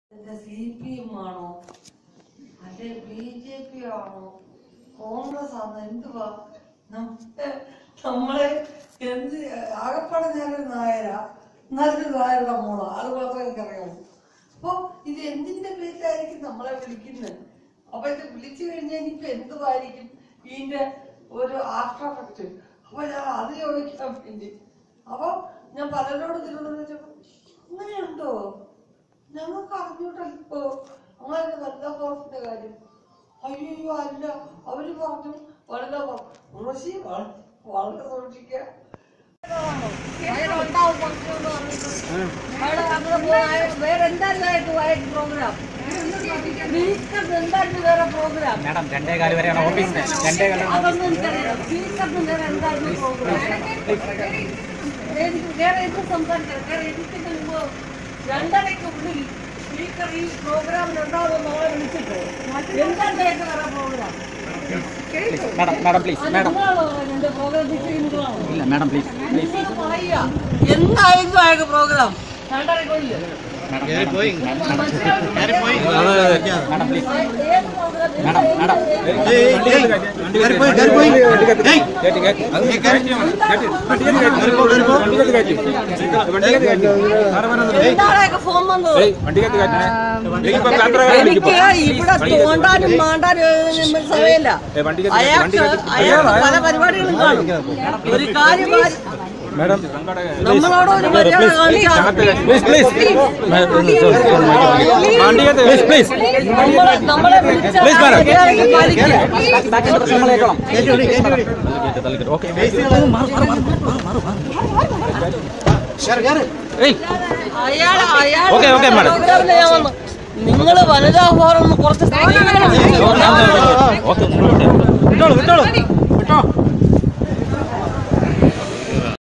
CPM ആണോ അല്ലെ BJP ആണോ കോൺഗ്രസ് ആണോ എന്തുവാ നമ്മളെ എന്ത് ആകപ്പാടെ ഞാനൊരു നായരാ നല്ലൊരു നായരുടെ മോളാ അത് മാത്രമേ എനിക്കറിയാമോ. അപ്പൊ ഇത് എന്തിന്റെ പേരിലായിരിക്കും നമ്മളെ വിളിക്കുന്നത്? അപ്പൊ ഇത് വിളിച്ചു കഴിഞ്ഞാൽ ഇനിയിപ്പോ എന്തുവായിരിക്കും ഇതിന്റെ ഒരു ആഫ്റ്റർ എഫക്ട്? അപ്പൊ ഞാൻ അത് ചോദിക്കാൻ വേണ്ടി അപ്പൊ ഞാൻ പലരോട് തിരുവനന്തപുരം അങ്ങനെയുണ്ടോ ഞങ്ങൾക്ക് അറിഞ്ഞൂട്ടല്ലോ അങ്ങനെ വനിതാ ഫോറത്തിന്റെ കാര്യം. അയ്യോ അല്ല അവര് പറഞ്ഞു വനിതാ ഫോറം വളരെ സൂക്ഷിക്കുക. പ്രോഗ്രാം വേറെ പ്രോഗ്രാം അതൊന്നും എനിക്കറിയാം. സ്പീക്കറിന് വേറെ എന്തായിരുന്നു പ്രോഗ്രാം? എനിക്ക് വേറെ എന്ത് സംസാരിക്കാം? വേറെ എനിക്കിന്റെ മുമ്പ് 2:30 സ്പീക്കർ ഈ പ്രോഗ്രാമിലുണ്ടാവും നമ്മളെ വിളിച്ചിട്ട് എന്താണ് വേറെ പ്രോഗ്രാം? എന്തായിരുന്നു അയാൾക്ക് പ്രോഗ്രാം? ഫോൺ വന്നു ഇവിടെ തോണ്ടാനും മാണ്ടാനും സമയമില്ല. അയാൾക്ക് പല പരിപാടികളും കാണും. ഒരു കാര്യം നമ്മളോട് ഒരു മര്യാദ നമ്മളെ നിങ്ങള് വനിതാ ഫോറം കുറച്ച്